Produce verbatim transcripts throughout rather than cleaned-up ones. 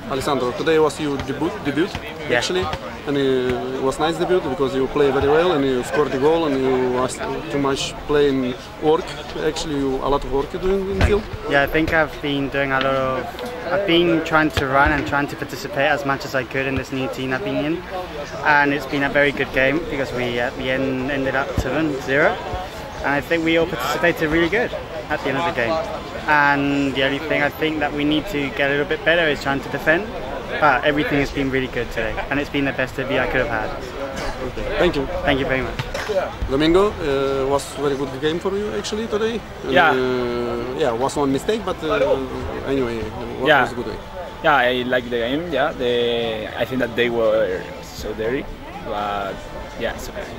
Alessandro, today was your debut, debut yeah. actually, and it was nice debut because you play very well and you scored the goal and you asked too much playing work. Actually, you, a lot of work you're doing in the field. Yeah, I think I've been doing a lot of. I've been trying to run and trying to participate as much as I could in this new team I've been in, and it's been a very good game because we at the end ended up seven zero, and I think we all participated really good at the end of the game. And the only thing I think that we need to get a little bit better is trying to defend, but everything has been really good today, and it's been the best debut I could have had. Thank you. Thank you very much. Domingo, uh, was very good game for you actually today. And, yeah. Uh, yeah, was one mistake, but uh, anyway, what yeah. was good day? Yeah, I like the game. Yeah, the, I think that they were so dirty, but yeah, it's okay.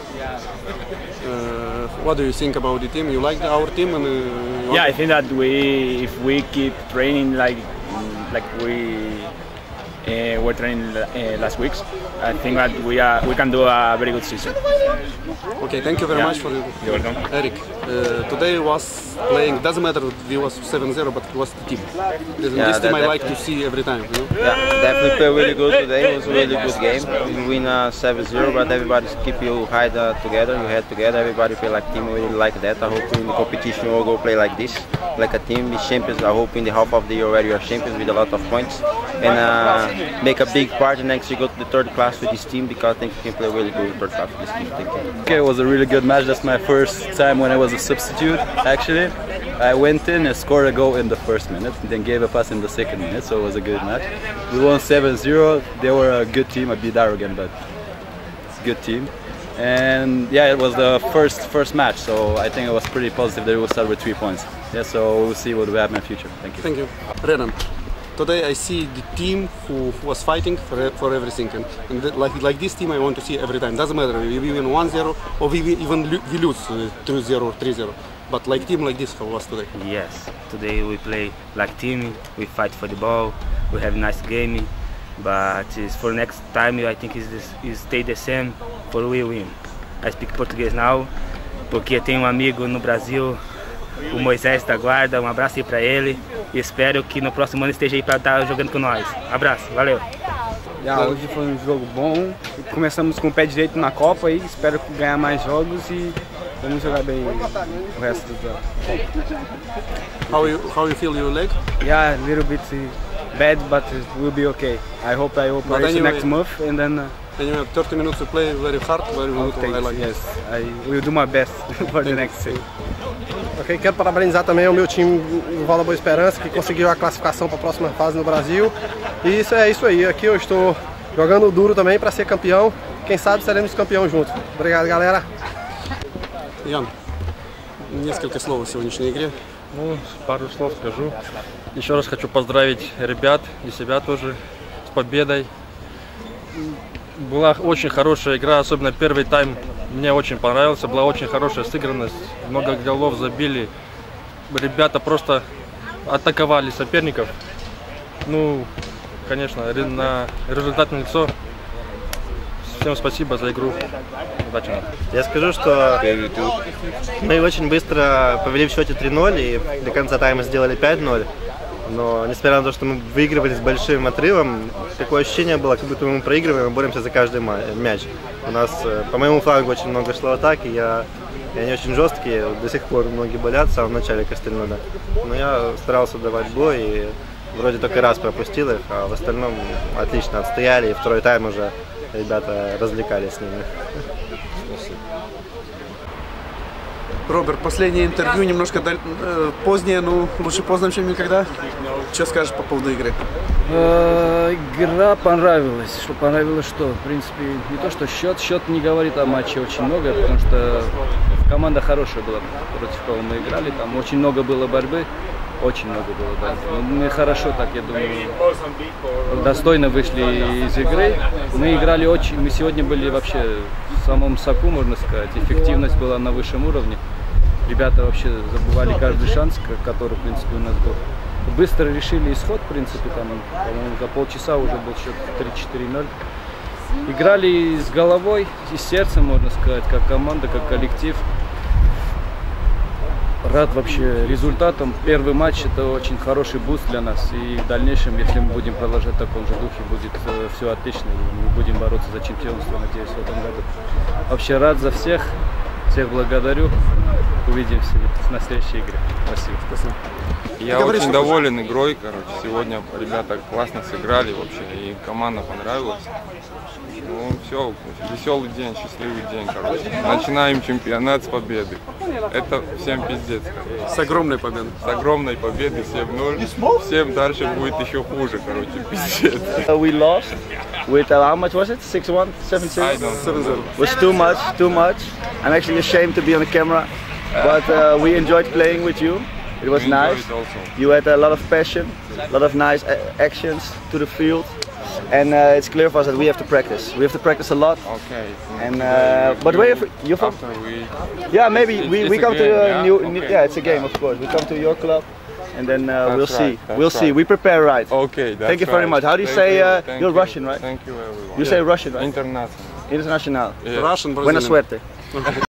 Uh, what do you think about the team? You like our team? And uh, yeah, I think that we, if we keep training like like we uh, were training uh, last weeks, I think that we are we can do a very good season. Okay, thank you very yeah. much for it. You're welcome. Eric, uh, today was playing. Doesn't matter if it was seven zero, but it was the team. This, Yeah, this team I that, like to see every time. You know? Yeah, definitely played really good today. It was a really good game. We win uh, seven zero, but everybody keep you hide uh, together, you head together. Everybody play like team. We really like that. I hope in the competition we'll go play like this, like a team, be champions. I hope in the half of the year already we are champions with a lot of points, and uh, make a big part next year go to the third class with this team because I think we can play really good third class with this team. Thank you. Okay, it was a really good match. That's my first time when I was a substitute. Actually, I went in and scored a goal in the first minute, and then gave a pass in the second minute. So it was a good match. We won seven zero. They were a good team. A bit arrogant, but it's a good team. And yeah, it was the first first match, so I think it was pretty positive that we will start with three points. Yeah, so we'll see what will happen in the future. Thank you. Thank you. Renan, today I see the team who, who was fighting for, for everything, and, and th like like this team I want to see every time. Doesn't matter if we win one zero or we even lo we lose uh, two zero or three zero, but like team like this, how was today? Yes, today we play like team. We fight for the ball. We have nice game, but is for next time I think is this is stay the same for we win. I speak português now porque tenho um amigo no Brasil, o Moisés da Guarda. Um abraço aí para ele e espero que no próximo ano esteja aí para estar jogando com nós. Abraço, valeu. Yeah, hoje foi um jogo bom. Começamos com o pé direito na Copa e espero ganhar mais jogos e vamos jogar bem o resto do jogo. How you how you feel your leg? Yeah, a little bit bad, but it will be okay. I hope I operate anyway, next month and then. Uh, and you have thirty minutes to play very hard, very good. I like yes, I will do my best for the next day. Ok, quero parabenizar também o meu time do Val da Boa Esperança, que conseguiu a classificação para a próxima fase no Brasil. E isso é isso aí. Aqui eu estou jogando duro também para ser campeão. Quem sabe seremos campeão juntos. Obrigado, galera. Ян, несколько слов о сегодняшней игре. Ну, пару слов скажу. Еще раз хочу поздравить ребят и себя тоже с победой. Была очень хорошая игра, особенно первый тайм мне очень понравился. Была очень хорошая сыгранность, много голов забили. Ребята просто атаковали соперников. Ну, конечно, на результат налицо. Всем спасибо за игру. Удачи нам. Я скажу, что мы очень быстро повели в счете три ноль и до конца тайма сделали пять ноль. Но несмотря на то, что мы выигрывали с большим отрывом, такое ощущение было, как будто мы проигрываем и боремся за каждый мяч. У нас по моему флангу очень много шло атаки, я, я не очень жесткий, до сих пор ноги болят в самом начале Кастельнода. Но я старался давать бой и вроде только раз пропустил их, а в остальном отлично отстояли, и второй тайм уже ребята развлекались с ними. Роберт, последнее интервью немножко э, позднее, но лучше поздно, чем никогда. Что скажешь по поводу игры? Э, игра понравилась. Что понравилось, что, в принципе, не то, что счет, счет не говорит о матче очень много, потому что команда хорошая была, против кого мы играли, там очень много было борьбы, очень много было борьбы. Но мы хорошо, так я думаю, достойно вышли из игры. Мы играли очень, мы сегодня были вообще в самом соку, можно сказать, эффективность была на высшем уровне. Ребята вообще забывали каждый шанс, который, в принципе, у нас был. Быстро решили исход, в принципе, там, по-моему, за полчаса уже был счет три-четыре ноль. Играли с головой и сердцем, можно сказать, как команда, как коллектив. Рад вообще результатам. Первый матч — это очень хороший буст для нас. И в дальнейшем, если мы будем продолжать в таком же духе, будет э, все отлично. И мы будем бороться за чемпионство, надеюсь, в этом году. Вообще рад за всех. Всех благодарю. Увидимся на следующей игре. Спасибо. Спасибо. Я очень доволен игрой, короче. Сегодня ребята классно сыграли вообще, и команда понравилась. Ну все, веселый день, счастливый день, короче. Начинаем чемпионат с победы. Это всем пиздец. С огромной победой. С огромной победой, семь ноль. Всем дальше будет еще хуже, короче, пиздец. We lost with, uh, how much was it? six one? seven zero? seven zero. It was too much, too much. I'm actually ashamed to be on the camera, but uh, we enjoyed playing with you. It was We nice. enjoyed also. You had a lot of passion, a lot of nice a actions to the field. And uh, it's clear for us that we have to practice. We have to practice a lot. Okay. And uh, but where you from? We, Yeah, maybe we, it's we a come game, to uh, yeah? new, Okay. new. Yeah, it's a game, of course. We come to your club, and then uh, we'll That's see. right, that's We'll see. right. We prepare right. Okay. That's Thank you very right. much. How do you Thank say? you, Uh, thank you're you. Russian, right? Thank you, everyone. You say Russian, right? International. International. Yeah. Russian, Buena Brazilian. suerte.